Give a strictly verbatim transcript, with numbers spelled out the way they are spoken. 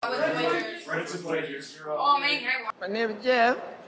What's the wagers? Reddit's wagers. Oh man, can I watch? My name is Jeff.